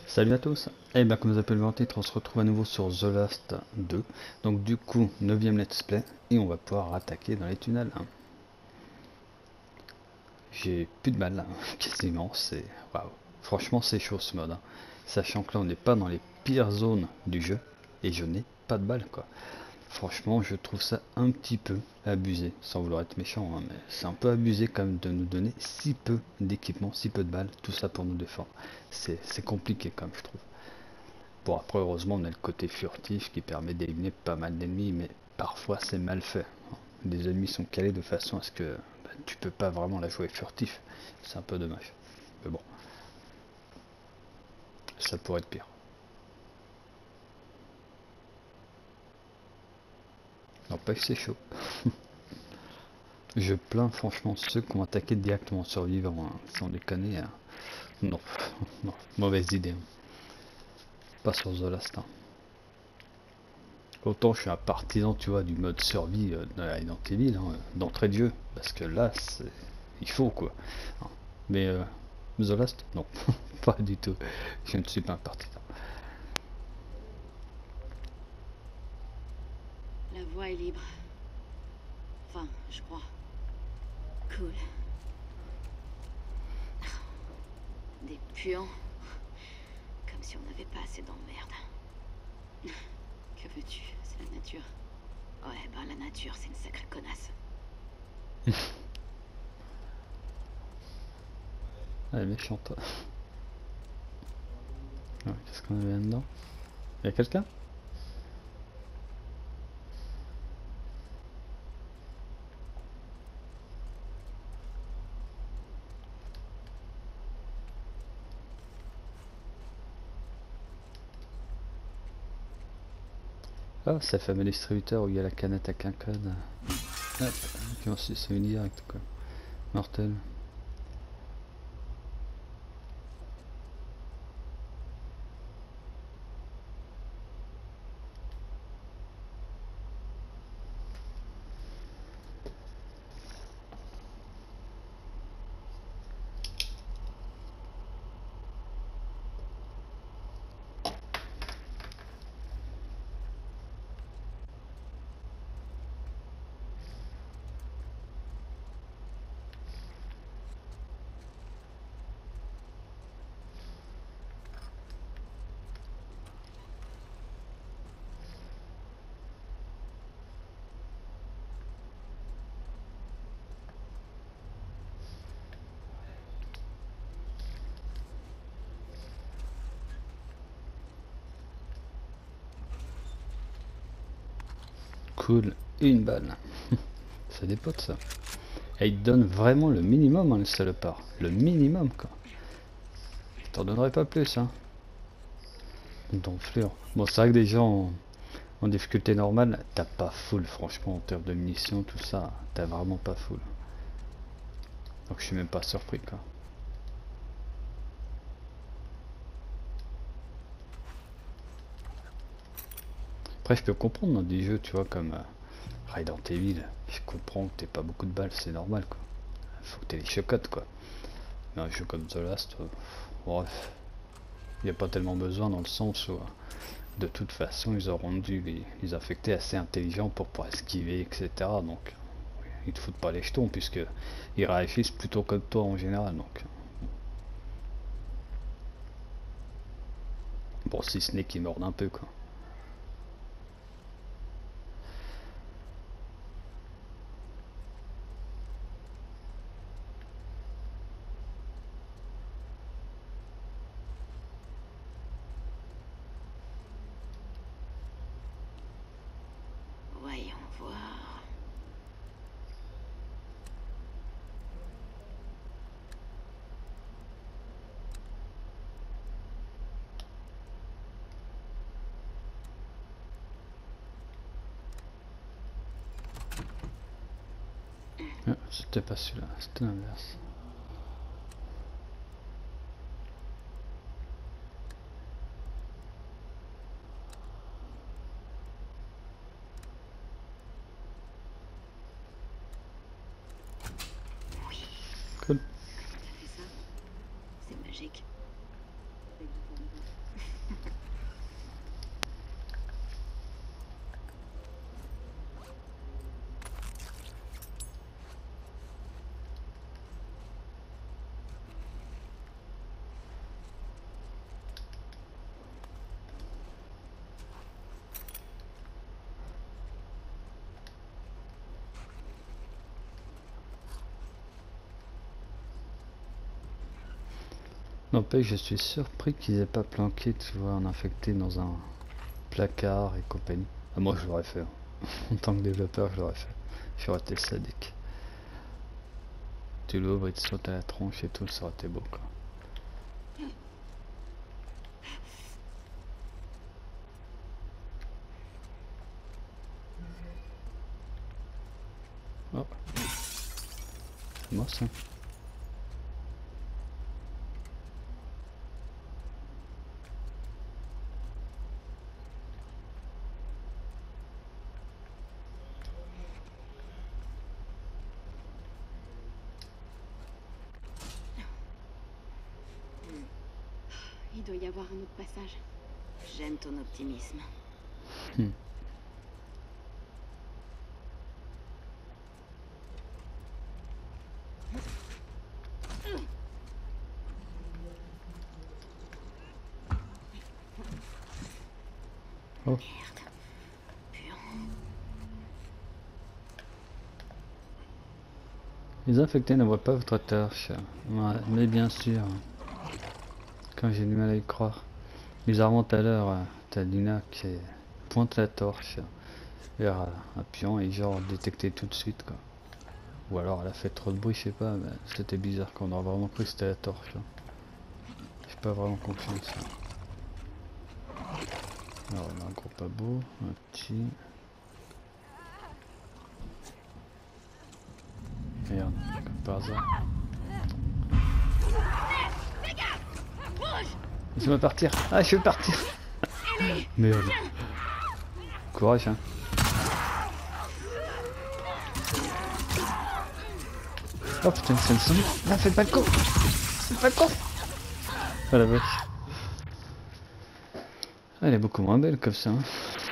Salut à tous, et bien comme vous avez pu le voir en titre, on se retrouve à nouveau sur The Last 2. Donc du coup, 9ème let's play, et on va pouvoir attaquer dans les tunnels. J'ai plus de balles là, quasiment, c'est... Waouh, franchement c'est chaud ce mode. Sachant que là on n'est pas dans les pires zones du jeu, et je n'ai pas de balles quoi. Franchement je trouve ça un petit peu abusé, sans vouloir être méchant, mais c'est un peu abusé quand même de nous donner si peu d'équipement, si peu de balles, tout ça pour nous défendre. C'est compliqué quand même je trouve. Bon après heureusement on a le côté furtif qui permet d'éliminer pas mal d'ennemis, mais parfois c'est mal fait. Les ennemis sont calés de façon à ce que tu peux pas vraiment la jouer furtif. C'est un peu dommage. Mais bon, ça pourrait être pire. N'empêche c'est chaud. Je plains franchement ceux qui ont attaqué directement survivants, sans déconner. Non, non, mauvaise idée. Pas sur The Last. Autant je suis un partisan, tu vois, du mode survie dans la Resident Evil, d'entrée de jeu, parce que là, il faut quoi. Mais The Last, non, pas du tout. Je ne suis pas un partisan. La voie est libre. Enfin, je crois. Cool. Des puants. Comme si on n'avait pas assez d'emmerde. Que veux-tu? C'est la nature. Ouais, ben la nature, c'est une sacrée connasse. Elle est méchante. Ouais, qu'est-ce qu'on avait là-dedans? Il y a quelqu'un? Ah, c'est le fameux distributeur où il y a la canette avec un code. Hop, puis ensuite c'est une direct quoi. Mortel. Cool, une balle. C'est des potes ça. Et il te donne vraiment le minimum, le salopard. Le minimum quoi. Je t'en donnerai pas plus d'enflure. Bon c'est vrai que déjà en difficulté normale, t'as pas full franchement en termes de munitions, tout ça, t'as vraiment pas full. Donc je suis même pas surpris quoi. Après je peux comprendre dans des jeux tu vois comme Resident Evil, je comprends que t'aies pas beaucoup de balles, c'est normal quoi. Faut que t'aies les chocottes quoi. Mais un jeu comme The Last, bref, il n'y a pas tellement besoin dans le sens où de toute façon ils auront dû les affecter assez intelligents pour pouvoir esquiver etc. Donc ils te foutent pas les jetons puisque ils réagissent plutôt comme toi en général donc. Bon si ce n'est qu'ils mordent un peu quoi. Voyons voir. Ah, c'était pas celui-là, c'était l'inverse. Oui. Cool. T'as fait ça? C'est magique. N'empêche, je suis surpris qu'ils aient pas planqué, tu vois, un infecté dans un placard et compagnie. Ah, moi je l'aurais fait. Hein. En tant que développeur, je l'aurais fait. J'aurais été sadique. Tu l'ouvres, il te saute à la tronche et tout, ça aurait été beau quoi. Oh. C'est moi ça. Il doit y avoir un autre passage. J'aime ton optimisme. Oh. Merde. Puant. Les infectés ne voient pas votre torche. Ouais, mais bien sûr. Quand j'ai du mal à y croire. Bizarrement tout à l'heure, t'as Lina qui pointe la torche vers un pion et genre détecté tout de suite quoi. Ou alors elle a fait trop de bruit, je sais pas, mais c'était bizarre qu'on aurait vraiment cru que c'était la torche. J'ai pas vraiment confiance. Alors on a un gros pas beau, un petit. Merde, comme par hasard. Laisse-moi partir. Ah, je veux partir. Merde. Courage, hein. Oh putain, c'est le son. Ah, faites pas le con. Faites pas le con. Ah la vache. Ah, elle est beaucoup moins belle comme ça. Hein.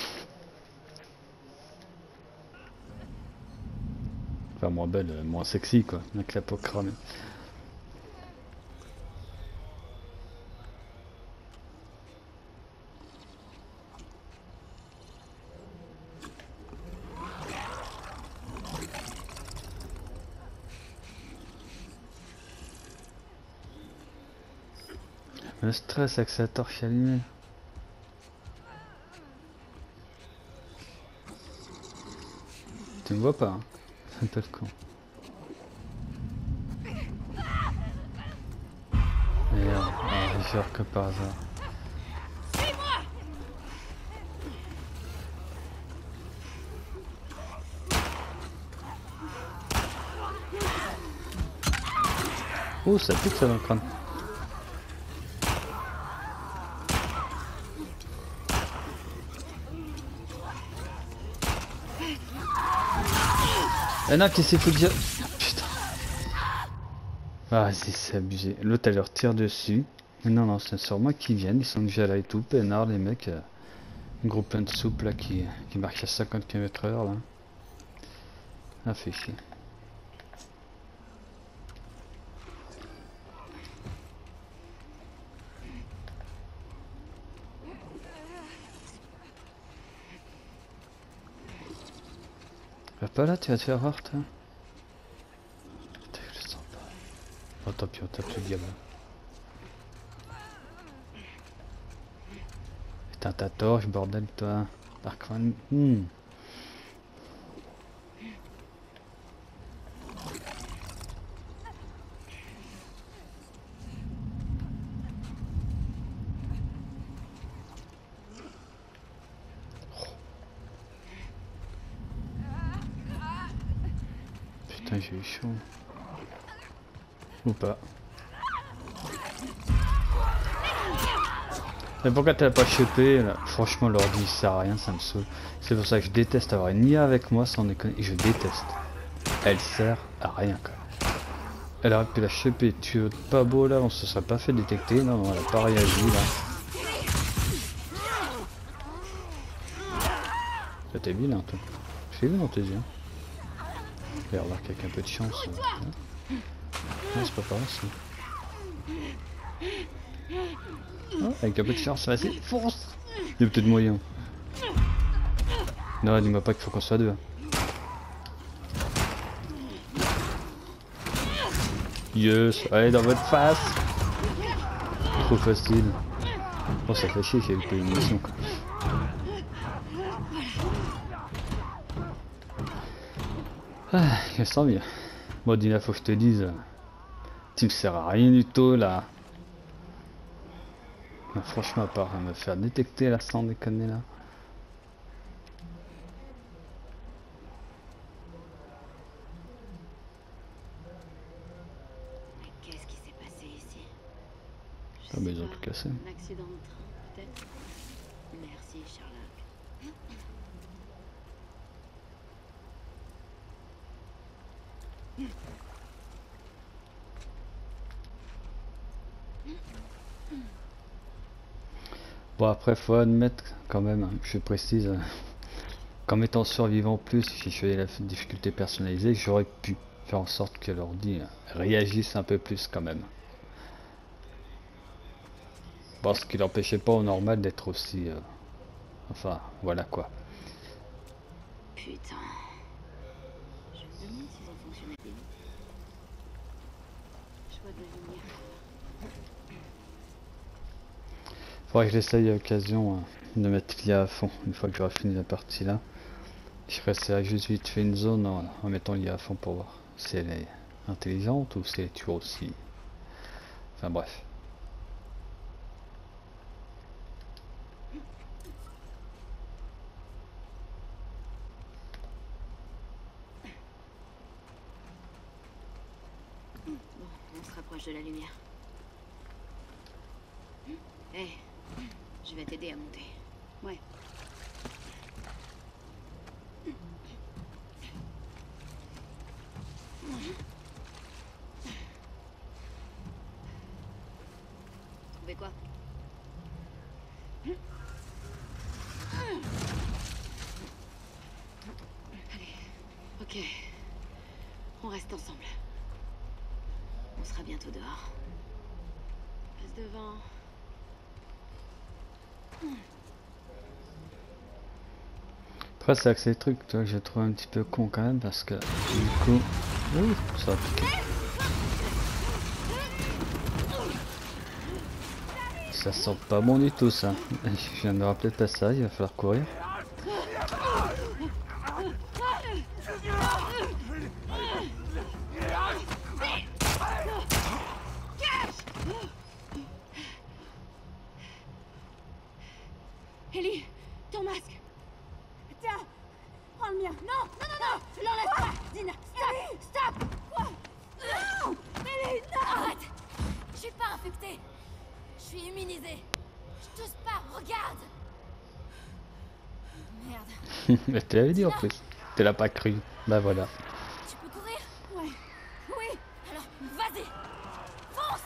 Enfin, moins belle, moins sexy quoi. Avec la peau cramée. Le stress avec sa torche allumée. Tu me vois pas, hein. C'est pas le con. Merde, ah, genre que par hasard. Oh, ça pique ça dans le crâne. Ah non, qu'est-ce qu'il faut dire? Putain. Ah, c'est abusé. L'autre, elle leur tire dessus. Mais non, non, c'est sur moi qui viennent. Ils sont déjà là et tout. Peinard, les mecs. Un gros plein de soupe là qui marche à 50 km/h là. Ah, fait chier. Va pas là, tu vas te faire avoir, toi. Putain, je le sens pas. Oh, tant pis, on tape le diable. Putain, ta torche, bordel, toi. Darkman. Putain, j'ai eu chaud. Ou pas. Mais pourquoi t'as pas chopé là? Franchement, l'ordi il sert à rien, ça me saoule. C'est pour ça que je déteste avoir une IA avec moi sans déconner. Et je déteste. Elle sert à rien quoi. Elle aurait pu la choper, tu veux pas beau là, on se serait pas fait détecter. Non, non, elle a pas réagi là. Ça t'es vilain toi. Je l'ai vu dans tes yeux. Et remarque avec un peu de chance. Non, c'est pas pareil ça. Oh, avec un peu de chance, vas-y, fonce! Il y a peut-être moyen. Non, dis-moi pas qu'il faut qu'on soit deux. Yes, allez dans votre face! trop facile. Oh, ça fait chier, j'ai eu une mission quoi. Ah, je sens bien. Bon, Dina, faut que je te dise, tu me sers à rien du tout là. Non, franchement, à part me faire détecter là sans déconner là. Mais qu'est-ce qui s'est passé ici? La maison tout cassée. Un accident de train, peut-être? Merci, Sherlock. Bon, après, faut admettre quand même, hein, je précise, qu'en mettant survivant plus, si je faisais la difficulté personnalisée, j'aurais pu faire en sorte que l'ordi réagisse un peu plus quand même. Bon, ce qui n'empêchait pas au normal d'être aussi... enfin, voilà quoi. Putain. Je me demande s'ils ont fonctionné bien. Choix de la lumière. Faudrait que j'essaye à l'occasion de mettre l'IA à fond, une fois que j'aurai fini la partie là. Je resterai juste vite fait une zone en mettant l'IA à fond pour voir si elle est intelligente ou si elle est toujours aussi... Enfin bref. Bon, on se rapproche de la lumière. Hé, je vais t'aider à monter. Ouais. Trouvé quoi? Allez, ok. On reste ensemble. On sera bientôt dehors. Passe devant. Après c'est avec ces trucs toi, que j'ai trouvé un petit peu con quand même parce que du coup... Ouh, ça a piqué. Ça sent pas bon du tout ça. Je viens de me rappeler le passage, il va falloir courir. Ellie, ton masque. Tiens, prends le mien. Non, non, non, non, je l'enlève pas. Dina, stop, stop. Quoi? Non, Ellie, non. Arrête. Je suis pas infectée. Je suis immunisée. Je tousse pas, regarde. Merde. Mais tu l'avais dit en plus. Tu l'as pas cru. Bah voilà. Tu peux courir? Ouais. Oui. Alors, vas-y. Fonce.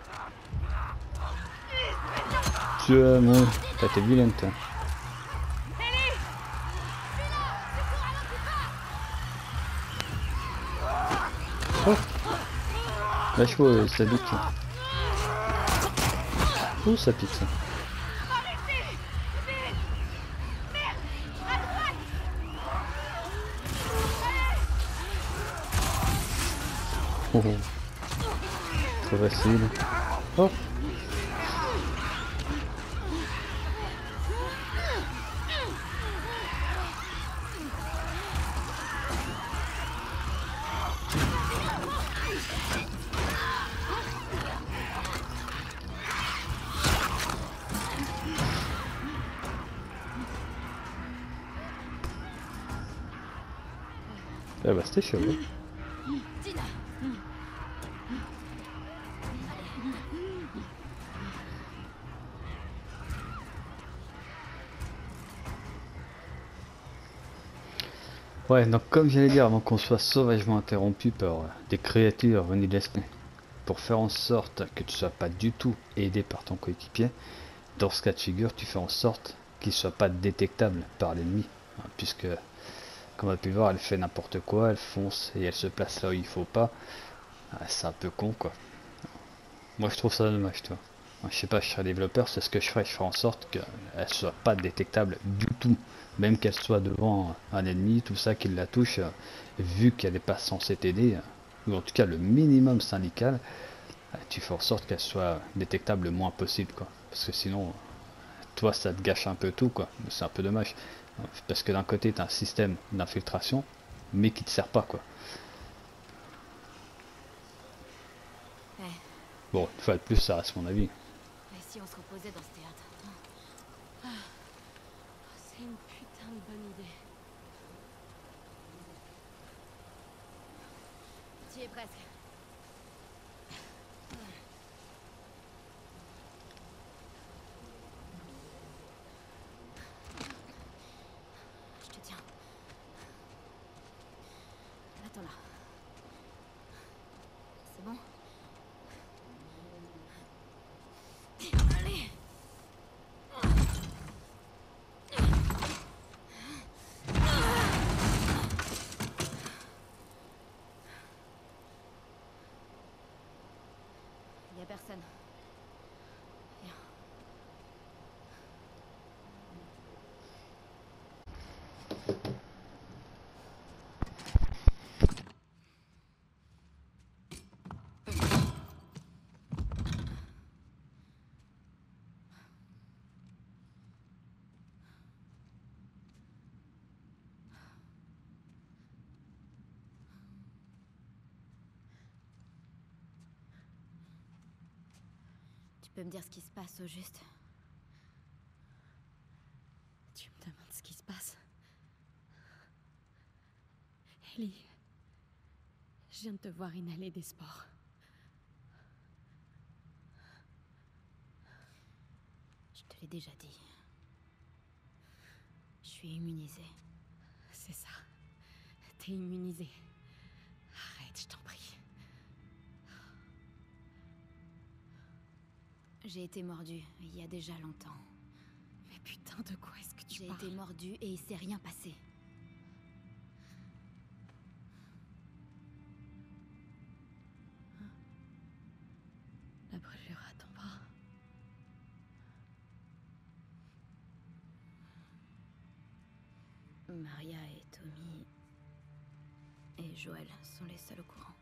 Tu moi, t'as été vilaine toi. Ellie. Villa, secours à l'occupant. Oh. Lâche-moi, ça pique. Ouh, ça pique ça. Oh, oh. Trop facile. Oh. Ah bah c'était chaud. Hein. Dina. Ouais, donc comme j'allais dire, avant qu'on soit sauvagement interrompu par des créatures venues de l'esprit, pour faire en sorte que tu sois pas du tout aidé par ton coéquipier, dans ce cas de figure, tu fais en sorte qu'il soit pas détectable par l'ennemi, hein, puisque, comme on a pu voir, elle fait n'importe quoi, elle fonce et elle se place là où il faut pas. Ah, c'est un peu con quoi. Moi je trouve ça dommage, toi. Je sais pas, je serais développeur, c'est ce que je ferais en sorte qu'elle soit pas détectable du tout. Même qu'elle soit devant un ennemi, tout ça, qu'il la touche, vu qu'elle n'est pas censée t'aider, ou en tout cas le minimum syndical, tu fais en sorte qu'elle soit détectable le moins possible, quoi. Parce que sinon, toi, ça te gâche un peu tout, quoi. C'est un peu dommage. Parce que d'un côté, tu as un système d'infiltration, mais qui te sert pas, quoi. Eh, Bon, une fois de plus, ça reste mon avis. et si on se reposait dans ce théâtre? Ah, c'est une putain de bonne idée. Tu y es presque. Je te tiens. Attends là. C'est bon? Allez! Y a personne. Viens. Tu peux me dire ce qui se passe au juste? Tu me demandes ce qui se passe? Ellie, je viens de te voir inhaler des spores. Je te l'ai déjà dit. Je suis immunisée. C'est ça. T'es immunisé. Arrête, je t'en prie. J'ai été mordue il y a déjà longtemps. Mais putain, de quoi est-ce que tu J'ai parles? été mordue et il s'est rien passé. La brûlure à ton bras. Maria et Tommy et Joël sont les seuls au courant.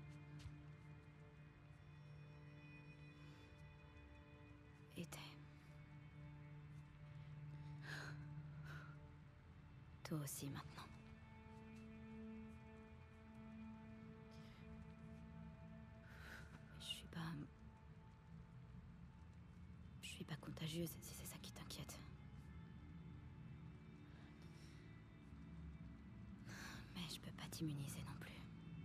Était. Toi aussi maintenant. Je suis pas contagieuse si c'est ça qui t'inquiète. Mais je peux pas t'immuniser non plus.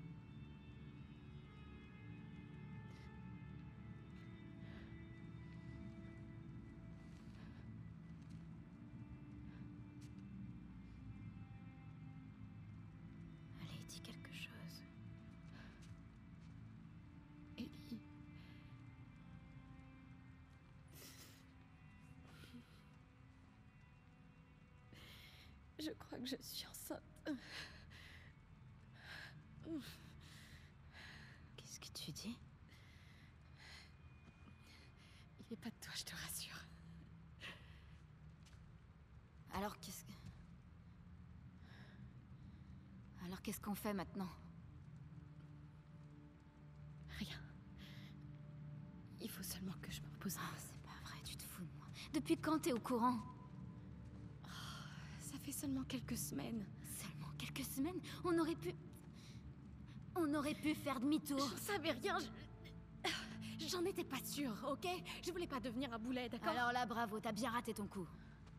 Allez, dis quelque chose. Ellie. Je crois que je suis enceinte. Qu'est-ce que tu dis? Il n'est pas de toi, je te rassure. Alors qu'est-ce qu'on fait maintenant? Rien. Il faut seulement que je me repose. Ah, c'est pas vrai, tu te fous de moi. Depuis quand t'es au courant? Ça fait seulement quelques semaines. Seulement quelques semaines? On aurait pu faire demi-tour. J'en savais rien, j'en étais pas sûre, ok? Je voulais pas devenir un boulet, d'accord? Alors là, bravo, t'as bien raté ton coup.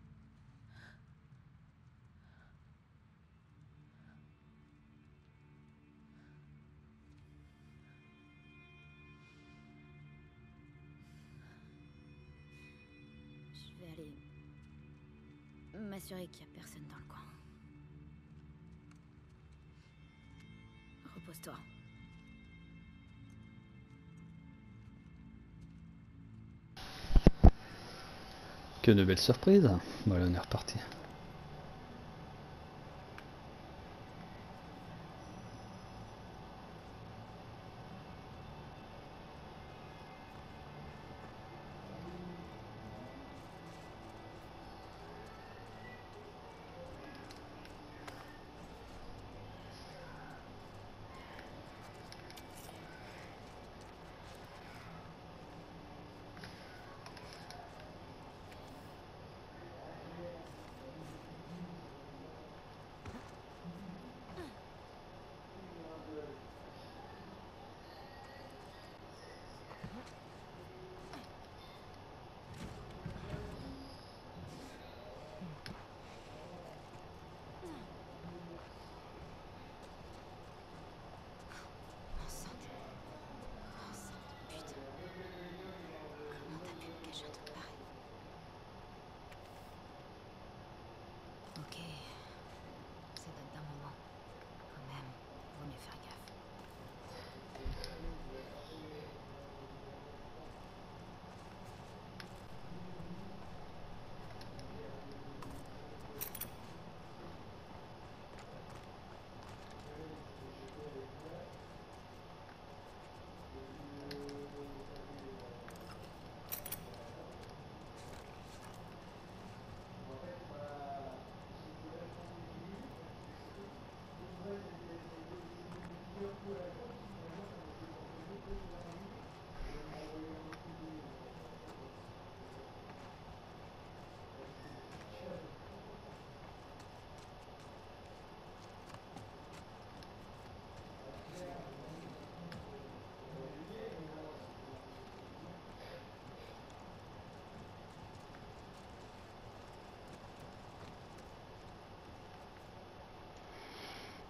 Je vais aller m'assurer qu'il y a personne dans le coin. Repose-toi. Que de belles surprises. Voilà, on est reparti.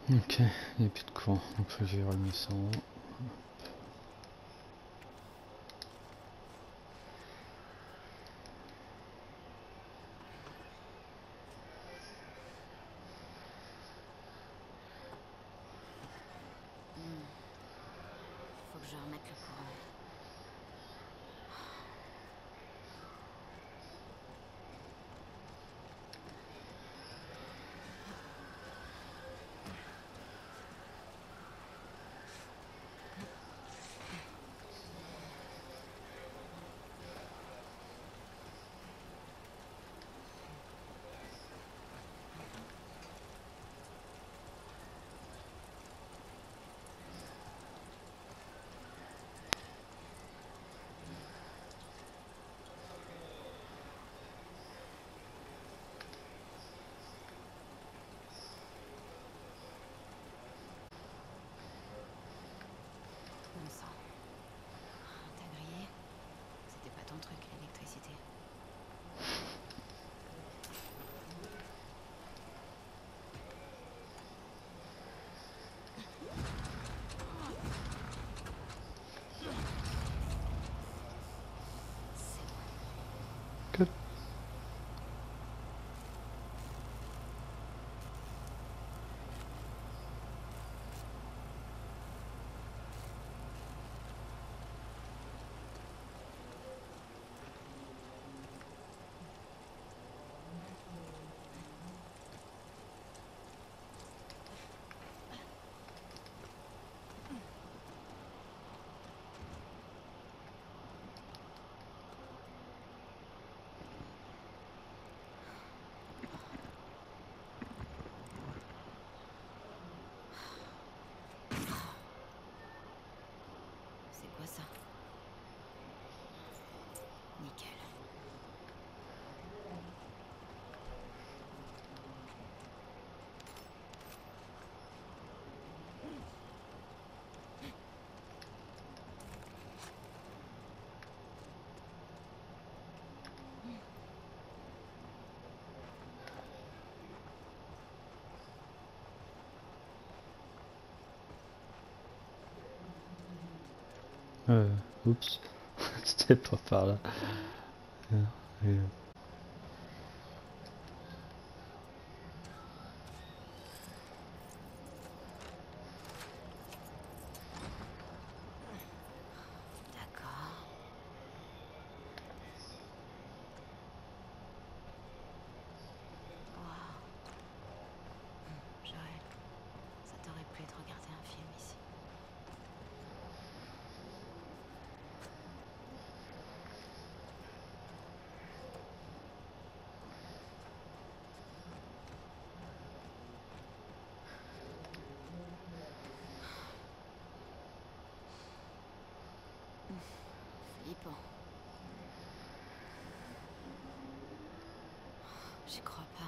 Ok, il n'y a plus de courant, donc faut que j'ai remis ça en haut. Faut que je remette le courant. Bon sang. T'as grillé? C'était pas ton truc, l'électricité. C'est bon. Que- C'est quoi ça? Nickel. Oups, c'était pas par là. Euh, D'accord. Waouh. Joël, ça t'aurait plu de regarder un film ici. Flippant. J'y crois pas.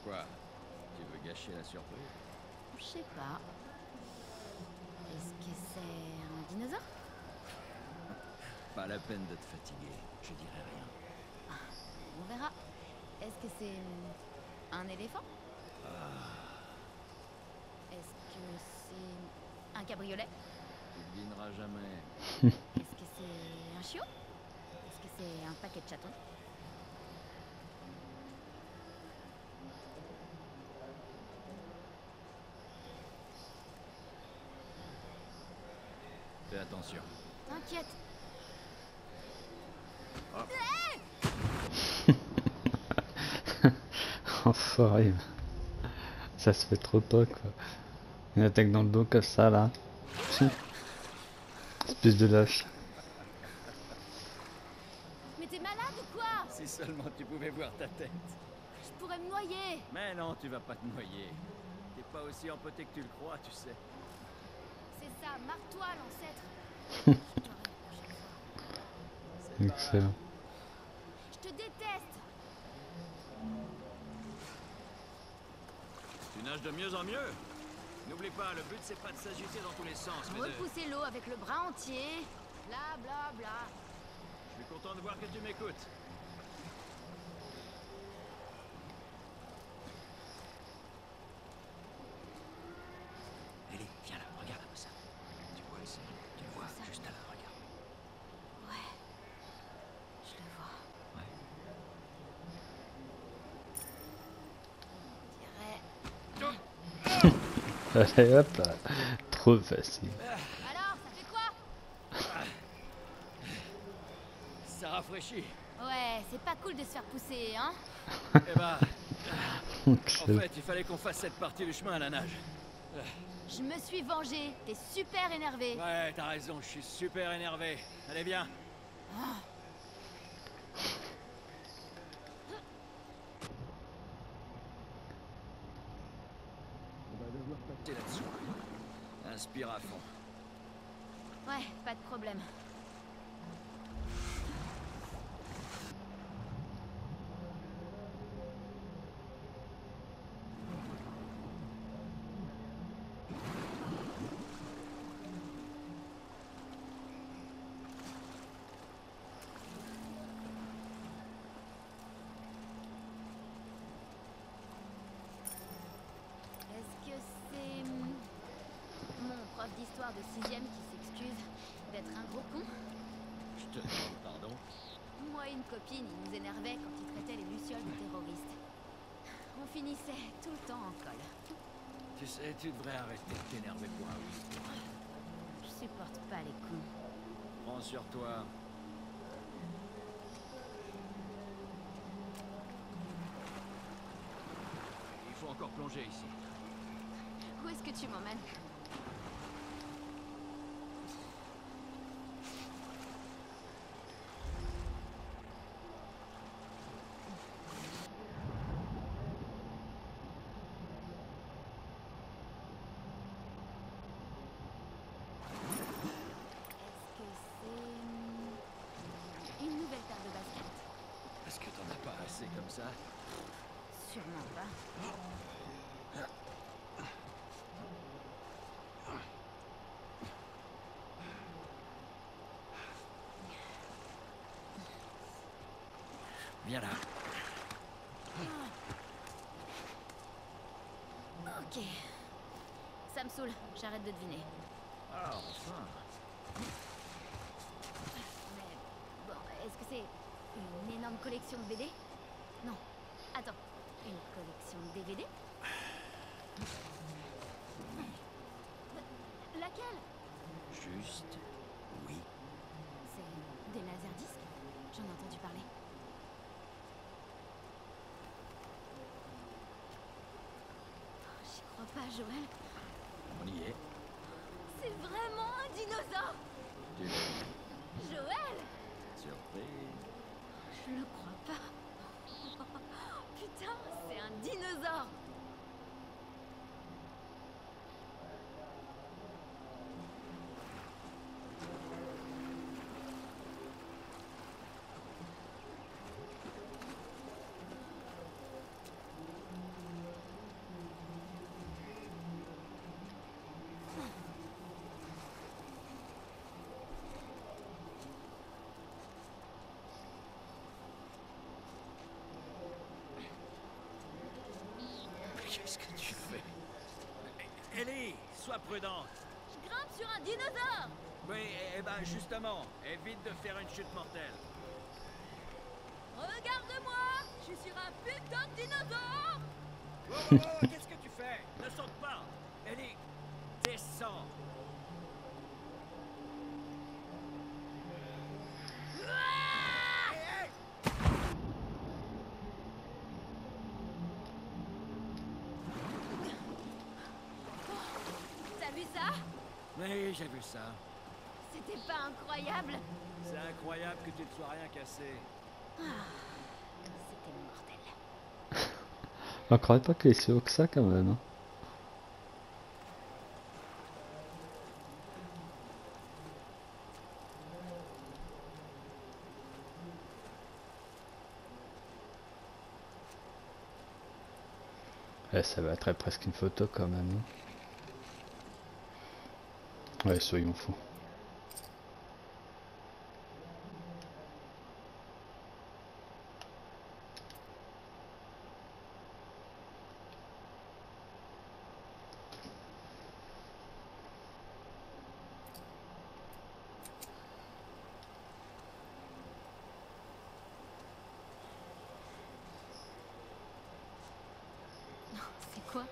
Quoi? Tu veux gâcher la surprise? Je sais pas. Est-ce que c'est un dinosaure? Pas la peine de te fatiguer, je dirai rien. On verra. Est-ce que c'est un éléphant? Est-ce que c'est un cabriolet? Tu devineras jamais. Est-ce que c'est un chiot? Est-ce que c'est un paquet de chatons? Fais attention. T'inquiète. Enfoiré. Ça se fait trop pas quoi. Une attaque dans le dos comme ça là. Espèce de lâche. Mais t'es malade ou quoi? Si seulement tu pouvais voir ta tête. Je pourrais me noyer. Mais non, tu vas pas te noyer. T'es pas aussi empoté que tu le crois, tu sais. C'est ça, marre-toi l'ancêtre. Excellent. Je te déteste. Tu nages de mieux en mieux. N'oublie pas, le but c'est pas de s'agiter dans tous les sens, mais de... Repousser l'eau avec le bras entier. Bla bla bla. Je suis content de voir que tu m'écoutes. Ellie, viens là, regarde un peu ça. Tu vois ici, tu le vois Ça. juste là, regarde. Ouais. Je le vois. Ouais. On dirait. Allez hop là. Trop facile. Alors, ça fait quoi? Ça rafraîchit. Ouais, c'est pas cool de se faire pousser, hein? Eh ben, en Excellent. fait, il fallait qu'on fasse cette partie du chemin à la nage. Je me suis vengée. T'es super énervé. Ouais, t'as raison, je suis super énervé. Allez, viens. On va devoir passer là-dessous. Inspire à fond. Ouais, pas de problème. Est-ce que c'est mon prof d'histoire de 6ème qui s'excuse d'être un gros con? Je te demande pardon. Moi et une copine, il nous énervait quand il traitait les lucioles de terroristes. On finissait tout le temps en colle. Tu sais, tu devrais arrêter de t'énerver pour un oui. Je supporte pas les cons. Prends sur toi. Il faut encore plonger ici. Où est-ce que tu m'emmènes? Est-ce que c'est une nouvelle paire de baskets? Est-ce que t'en as pas assez comme ça? Sûrement pas. Viens là. Ok. Ça me saoule, j'arrête de deviner. Ah, enfin. Mais bon, est-ce que c'est une énorme collection de BD? Non. Attends, une collection de DVD? Laquelle? Juste, oui. C'est des laserdiscs? J'en ai entendu parler. Oh, j'y crois pas, Joël. On y est. C'est vraiment un dinosaure! Tu l'as Joël! surprise. Je le crois pas. Putain, c'est un dinosaure! sois prudente. Je grimpe sur un dinosaure. Oui, eh ben justement, évite de faire une chute mortelle. Regarde-moi, je suis sur un putain de dinosaure. Qu'est-ce que tu fais? Ne saute pas. Ellie, descends. Hey, hey. T'as vu ça? Oui, j'ai vu ça. C'était pas incroyable? C'est incroyable que tu ne sois rien cassé. C'était mortel. On croyait pas qu'il est si haut que ça quand même. Hein. Ça va être presque une photo quand même. Hein. Ouais, soyons fous. C'est quoi?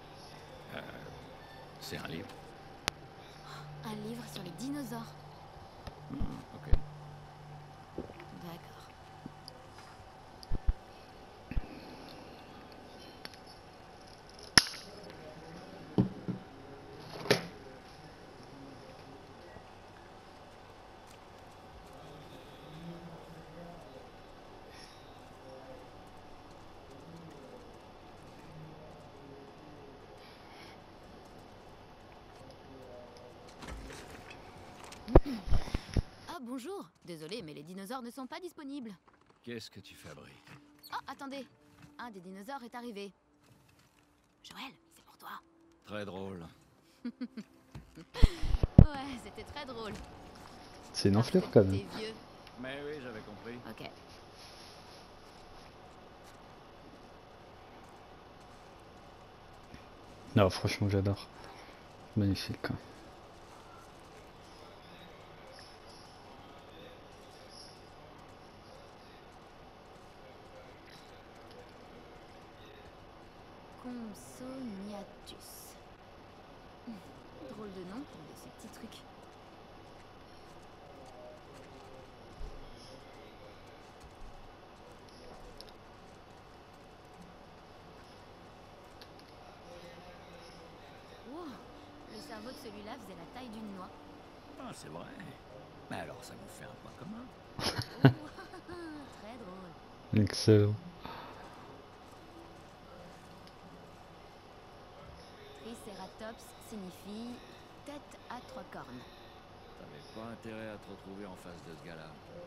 C'est un livre. Un livre sur les dinosaures. Ok. D'accord. Ah bonjour. Désolé, mais les dinosaures ne sont pas disponibles. Qu'est-ce que tu fabriques? Oh, attendez. Un des dinosaures est arrivé. Joël, c'est pour toi. Très drôle. Ouais, c'était très drôle. C'est une Parce enflure que quand même. t'es vieux. Mais oui, j'avais compris. Ok. Non, franchement, j'adore. Magnifique. Hein. Compsognathus. Drôle de nom pour de ces petits trucs. Wow, le cerveau de celui-là faisait la taille d'une noix. Ah, c'est vrai. Mais alors, ça nous fait un point commun. Oh, très drôle. Excellent. Triceratops signifie tête à 3 cornes. T'avais pas intérêt à te retrouver en face de ce gars-là.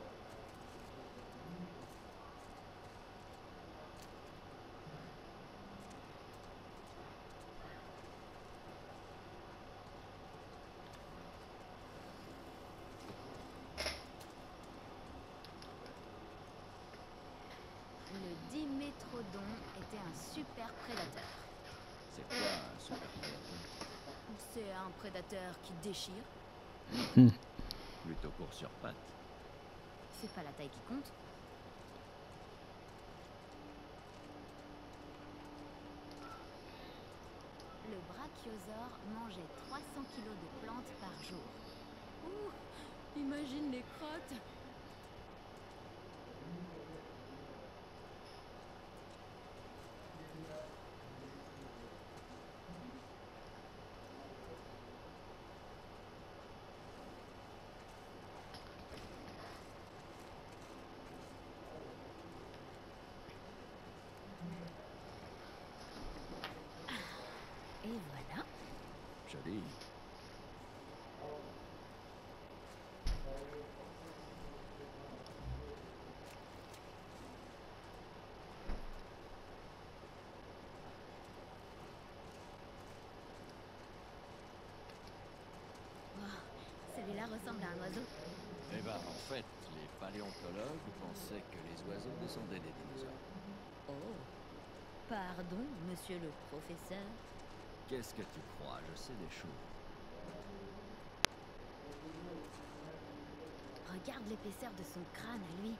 Le Dimétrodon était un super prédateur. C'est quoi un super prédateur? C'est un prédateur qui déchire. Plutôt court sur pattes. C'est pas la taille qui compte. Le brachiosaure mangeait 300 kilos de plantes par jour. Ouh, imagine les crottes. Et voilà. Joli. Wow, celui-là ressemble à un oiseau. Eh ben, en fait, les paléontologues pensaient que les oiseaux descendaient des dinosaures. Oh, pardon, monsieur le professeur. Qu'est-ce que tu crois? Je sais des choses. Regarde l'épaisseur de son crâne à lui.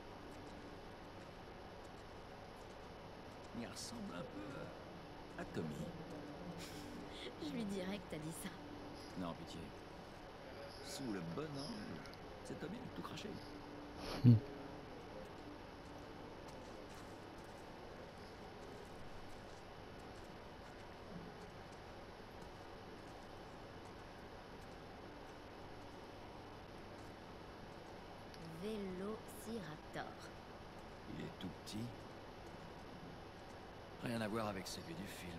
Il ressemble un peu à Tommy. Je lui dirais que t'as dit ça. Non, pitié. Sous le bon angle, c'est Tommy, tout craché. Vélociraptor. Il est tout petit. Rien à voir avec celui du film.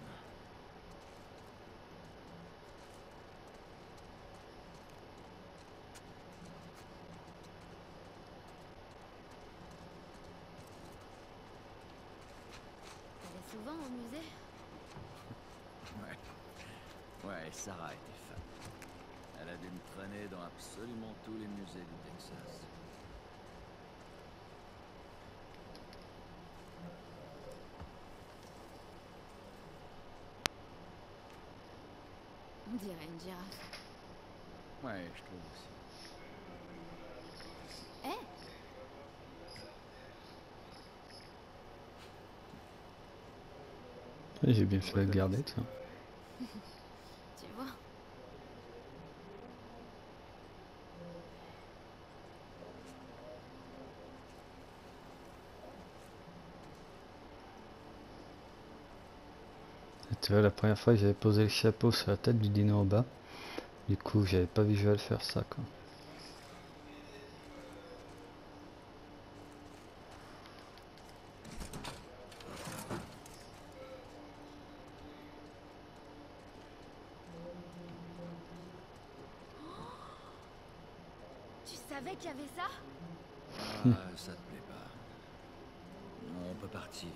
T'allais souvent au musée? Ouais, Sarah était fan. Elle a dû me traîner dans absolument tous les musées du Texas. On dirait une girafe. Ouais, je trouve aussi. Eh, J'ai bien fait de le garder, tiens. tu vois. Tu vois, la première fois que j'avais posé le chapeau sur la tête du dino en bas, du coup, j'avais pas vu Joël faire ça, quoi. Tu savais qu'il y avait ça? Ah, ça te plaît pas. On peut partir.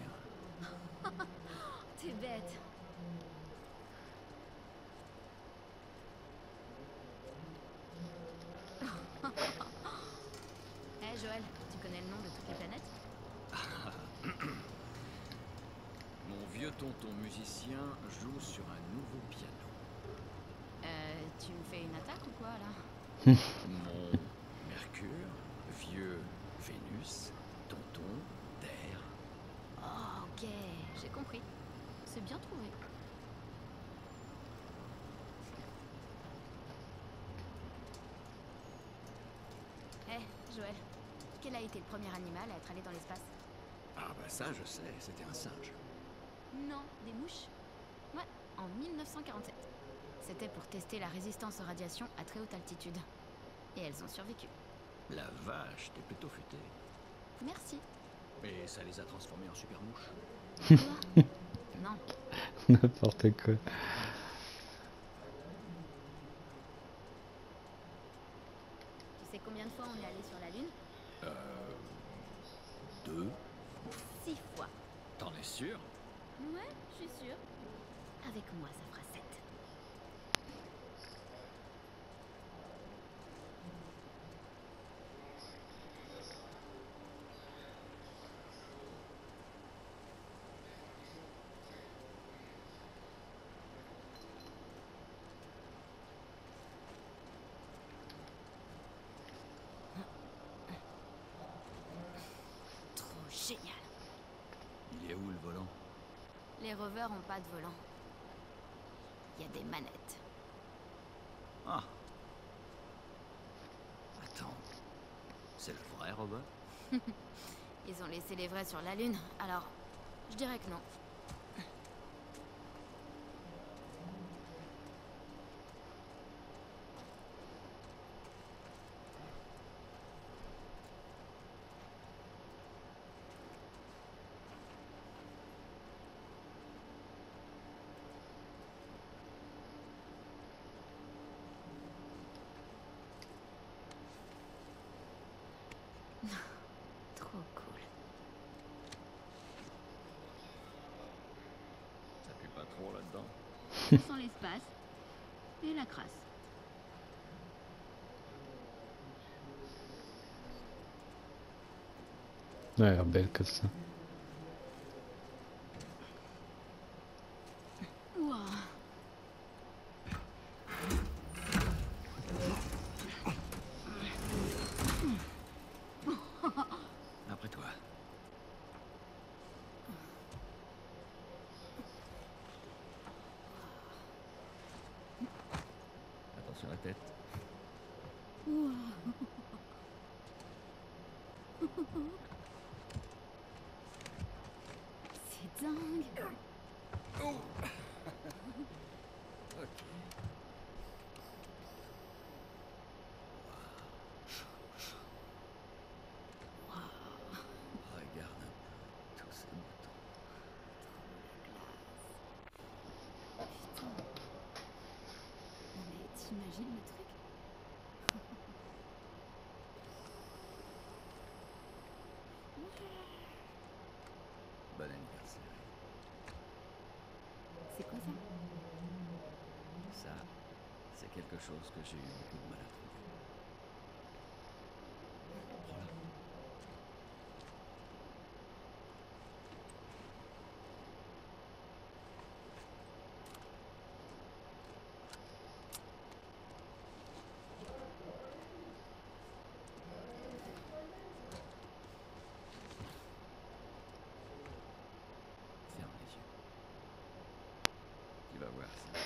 T'es bête. Eh Joël, tu connais le nom de toutes les planètes? Mon vieux tonton musicien joue sur un nouveau piano. Tu me fais une attaque ou quoi là? Mon Mercure, vieux Vénus, tonton, Terre. Oh, ok, j'ai compris. C'est bien trouvé. Eh, Joël, quel a été le premier animal à être allé dans l'espace? Ah bah ça je sais, c'était un singe. Non, des mouches. Ouais, en 1947. C'était pour tester la résistance aux radiations à très haute altitude. Et elles ont survécu. La vache, t'es plutôt futé. Merci. Et ça les a transformés en super mouches. Quoi? Non. N'importe quoi. Tu sais combien de fois on est allé sur la Lune? 2. 6 fois. T'en es sûr? Ouais, je suis sûre. Avec moi, ça fera 7. Trop génial. Il est où le volant? Les rovers ont pas de volant. Il y a des manettes. Ah. Attends. C'est le vrai robot? Ils ont laissé les vrais sur la Lune, alors je dirais que non. Trop cool. Ça pue pas trop là-dedans. Sans l'espace et la crasse. Ouais, elle a l'air belle comme ça. Ouah. tête. Wow. C'est dingue. Regarde un peu tous ces boutons. Putain. Non mais t'imagines le truc? Bon anniversaire. C'est quoi ça? Ça, c'est quelque chose que j'ai eu beaucoup de mal à trouver. Prends-la. Ferme les yeux. Tu vas voir ça.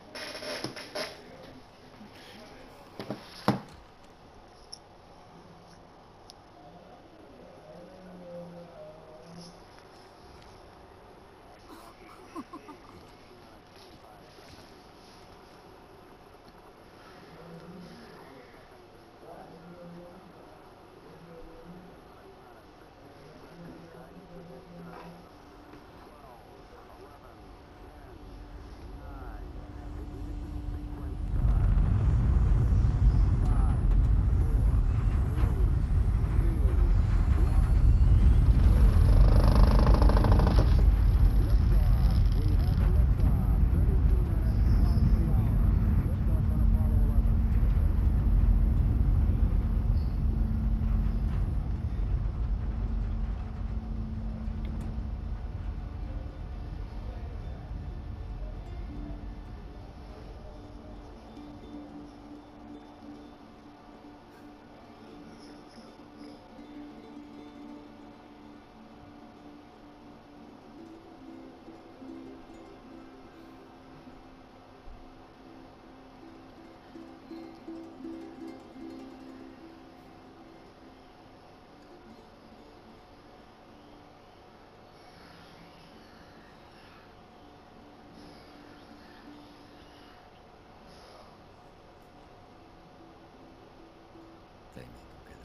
T'as aimé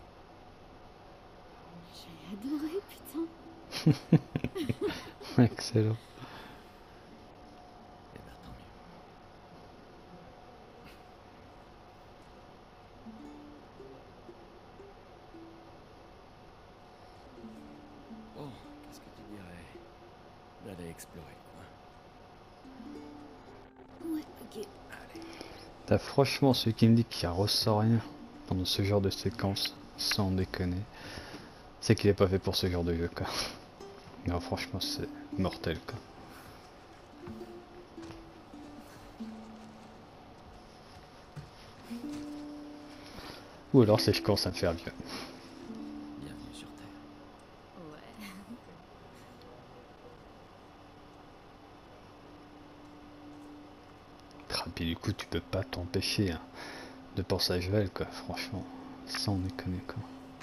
ton cadeau. J'ai adoré, putain. Excellent. Eh ben tant mieux. Bon, qu'est-ce que tu dirais d'aller explorer le coin? Ouais, ok. T'as franchement celui qui me dit qu'il ressort rien pendant ce genre de séquence, sans déconner, c'est qu'il est pas fait pour ce genre de jeu quoi. Non franchement c'est mortel quoi. Ou alors c'est je commence à me faire vieux. Bienvenue sur Terre. Ouais. Puis du coup tu peux pas t'empêcher hein, de penser à Joël quoi, franchement, sans déconner quoi.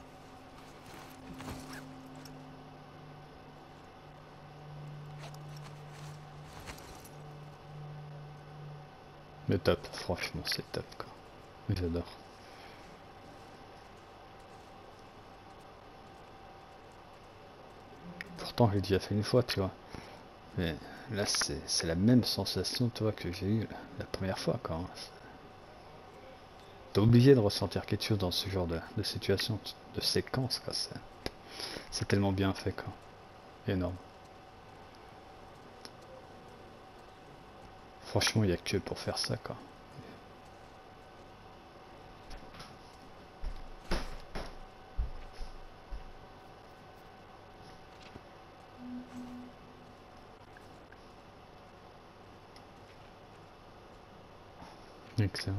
Mais top, franchement c'est top quoi. J'adore. Pourtant j'ai déjà fait une fois tu vois. Mais là c'est la même sensation toi que j'ai eu la première fois quoi. T'es obligé de ressentir quelque chose dans ce genre de situation, de séquence quoi. C'est tellement bien fait quoi. Énorme. Franchement il n'y a que pour faire ça quoi. Excellent.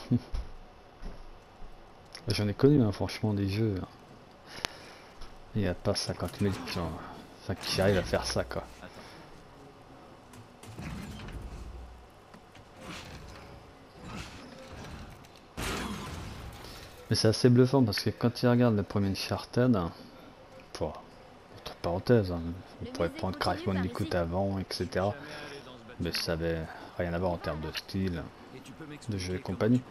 J'en ai connu hein, franchement des jeux. Hein. Il n'y a pas 50 000 qui arrivent à faire ça quoi. Mais c'est assez bluffant parce que quand tu regardes le premier Uncharted, pour, entre parenthèses, hein, on pourrait prendre Crash Bandicoot avant, etc. Mais ça avait rien à voir en termes de style, de jeu et compagnie.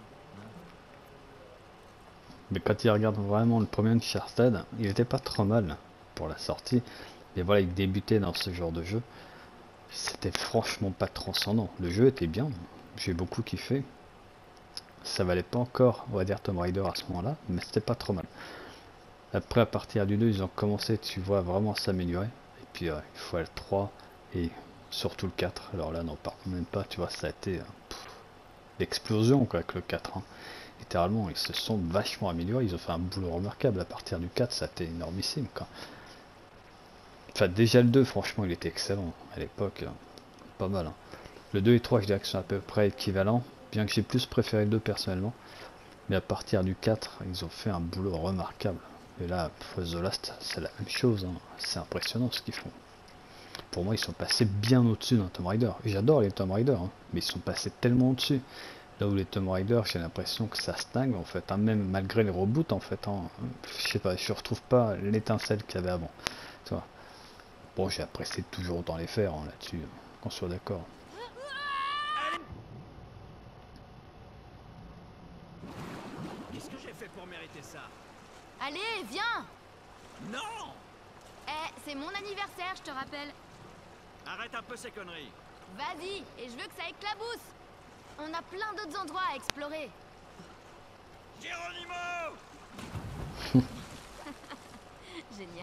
Mais quand tu regardes vraiment le premier Uncharted, il était pas trop mal pour la sortie. Mais voilà, il débutait dans ce genre de jeu. C'était franchement pas transcendant. Le jeu était bien, j'ai beaucoup kiffé. Ça valait pas encore, on va dire, Tomb Raider à ce moment-là, mais c'était pas trop mal. Après, à partir du 2, ils ont commencé, tu vois, vraiment à s'améliorer. Et puis, il faut le 3 et surtout le 4. Alors là, n'en parle même pas, tu vois, ça a été l'explosion quoi, avec le 4. Hein. Littéralement, ils se sont vachement améliorés. Ils ont fait un boulot remarquable. À partir du 4, ça a été énormissime. Quoi. Enfin, déjà le 2, franchement, il était excellent. À l'époque, pas mal. Hein. Le 2 et 3, je dirais que sont à peu près équivalents. Bien que j'ai plus préféré le 2 personnellement. Mais à partir du 4, ils ont fait un boulot remarquable. Et là, The Last, c'est la même chose. Hein. C'est impressionnant ce qu'ils font. Pour moi, ils sont passés bien au-dessus d'un Tomb Raider. J'adore les Tomb Raider, hein, mais ils sont passés tellement au-dessus. Là où les Tomb Raider, j'ai l'impression que ça stagne en fait, hein, même malgré les reboots en fait. Hein, je sais pas, je retrouve pas l'étincelle qu'il y avait avant. Tu vois. Bon, j'ai apprécié toujours autant les faire hein, là-dessus, qu'on soit d'accord. Qu'est-ce que j'ai fait pour mériter ça? Allez, viens! Non! Eh, c'est mon anniversaire, je te rappelle. Arrête un peu ces conneries. Vas-y, et je veux que ça éclabousse. On a plein d'autres endroits à explorer. Geronimo! Génial.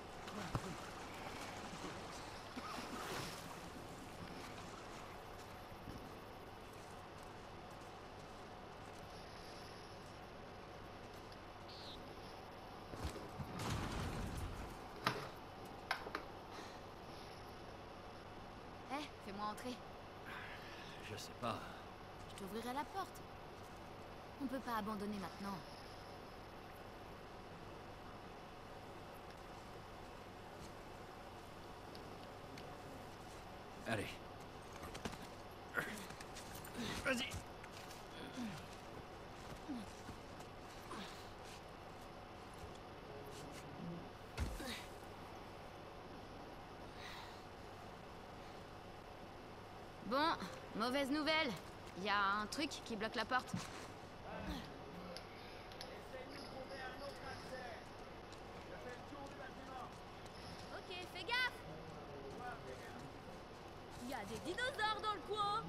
Eh, fais-moi entrer. Je sais pas. Je t'ouvrirai la porte. On peut pas abandonner maintenant. Allez. Vas-y. Bon, mauvaise nouvelle. Il y a un truc qui bloque la porte. Ok, fais gaffe. Il y a des dinosaures dans le coin.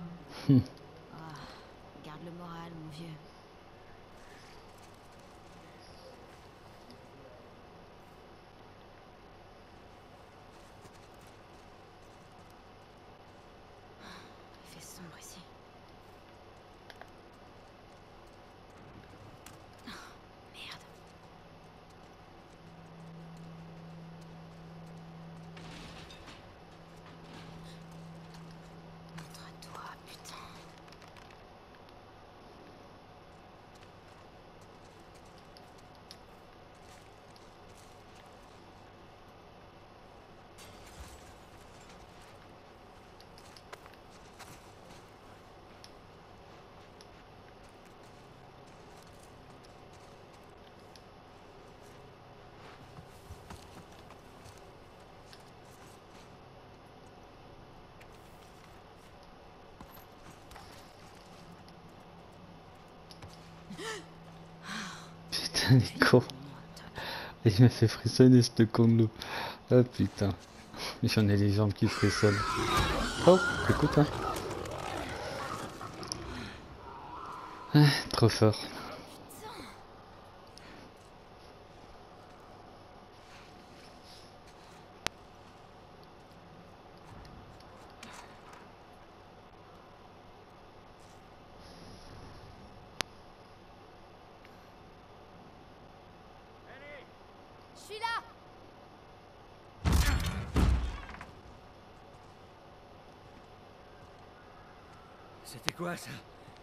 Garde le moral, mon vieux. Il fait sombre ici. Merde. Montre-toi, putain. Putain, les cons. Il m'a fait frissonner ce con de loup. Ah putain. J'en ai les jambes qui frissonnent. Oh, écoute hein. Ah, trop fort. Je suis là. C'était quoi ça?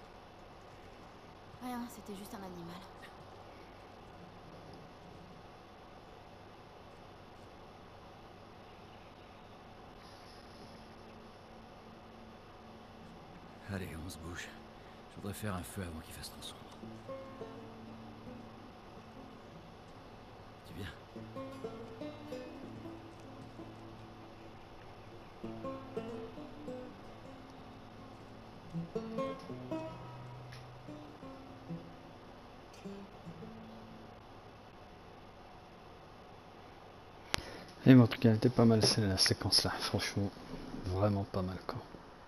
Rien, c'était juste un animal. Allez, on se bouge. Je voudrais faire un feu avant qu'il fasse trop sombre. Et en tout cas, elle était pas mal la séquence là, franchement, vraiment pas mal quoi.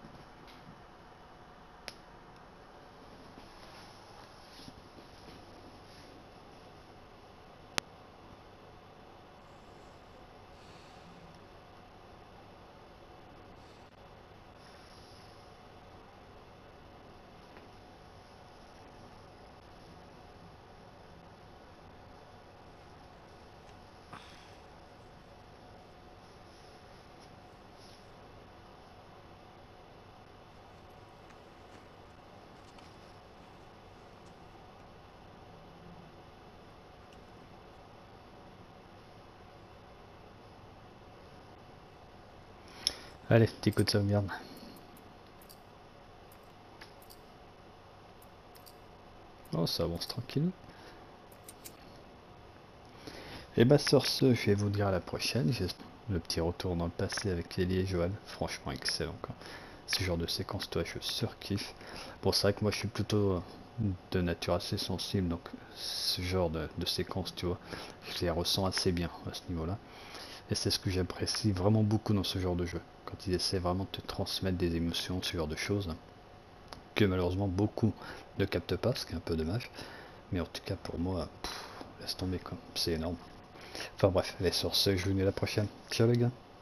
Allez, petit coup de sauvegarde. Oh, ça avance tranquille. Et bah sur ce, je vais vous dire à la prochaine. J'ai le petit retour dans le passé avec Ellie et Joël. Franchement excellent quoi. Ce genre de séquence, toi, je surkiffe. Bon, c'est vrai que moi je suis plutôt de nature assez sensible, donc ce genre de séquence, tu vois, je les ressens assez bien à ce niveau-là. Et c'est ce que j'apprécie vraiment beaucoup dans ce genre de jeu. Quand ils essaient vraiment de te transmettre des émotions, ce genre de choses, que malheureusement beaucoup ne captent pas, ce qui est un peu dommage. Mais en tout cas pour moi, laisse tomber quoi, c'est énorme. Enfin bref, allez sur ce, je vous dis à la prochaine. Ciao les gars.